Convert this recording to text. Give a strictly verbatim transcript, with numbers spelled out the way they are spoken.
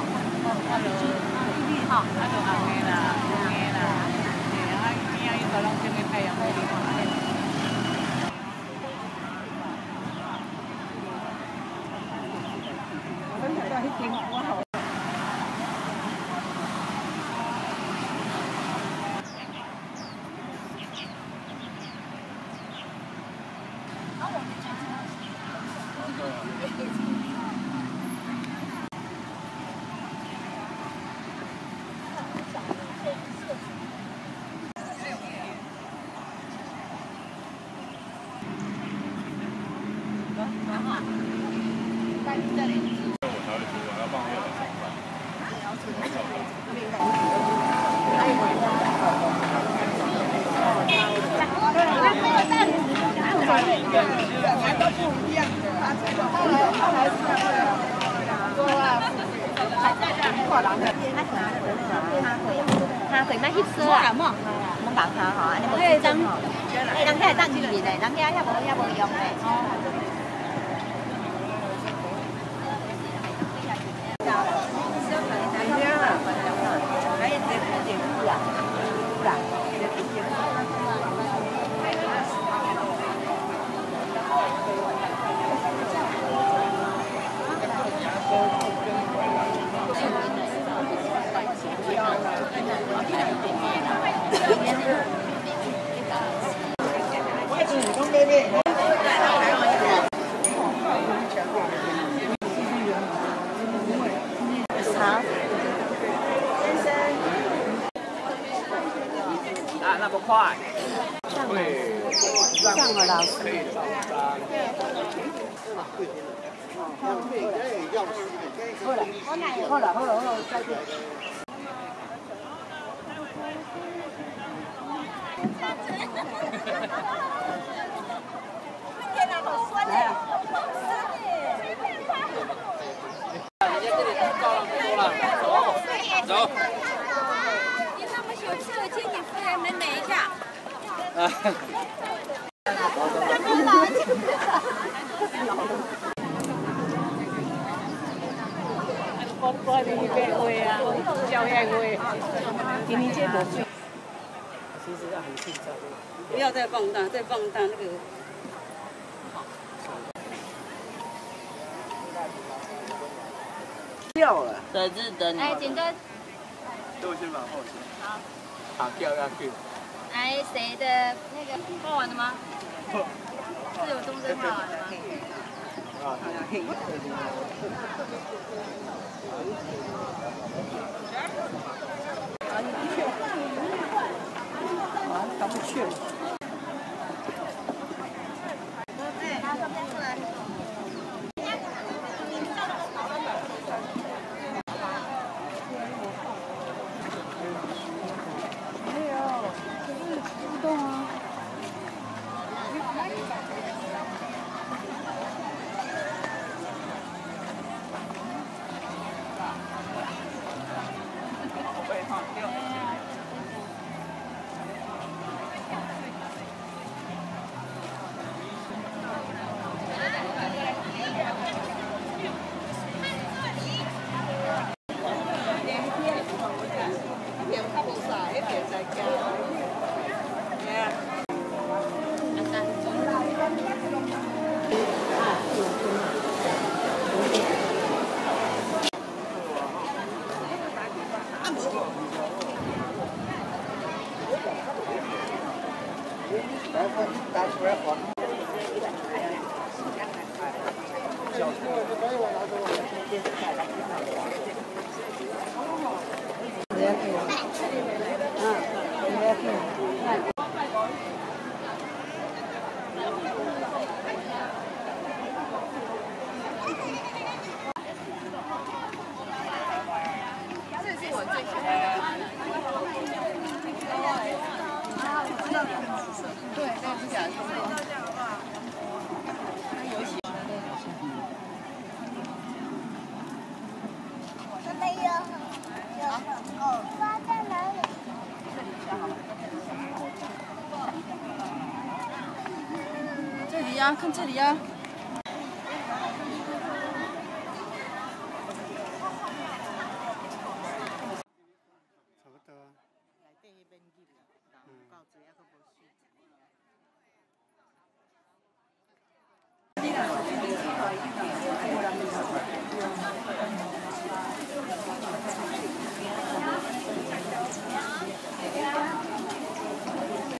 啊就吼，啊就红的啦，黄的啦，嘿，啊边仔伊头拢种个太阳花，你看安尼。我们在迄间我好。 下佢乜翕相啊？冇冇辦下嚇，你冇資質嗬？誒，人哋係得語言嚟，人哋一冇一冇用嘅。 啊，那么快？ 上了老师。好了，好了，好了，好了，再见。天哪，好酸呀！好酸耶！ 人家这里高了多了，走走。 你那么小气的请你夫人能哪一下？ 啊。我我你白会啊，教育会。今年这无水。其实要很紧张。不要再放大，再放大那个。掉了。在日等。 哎，简单。 右先往后先。 好。 好，掉下去。 哎，谁的那个画完了吗？是有钟声画完了吗？ 啊，嘿。啊，你不去？啊，他不去。 他上面过来。没有，可是不动啊。 拿出来好。对，那是假的。 没有，有哦，花在哪里？ 这里呀，看这里呀。 济，还佫无熟。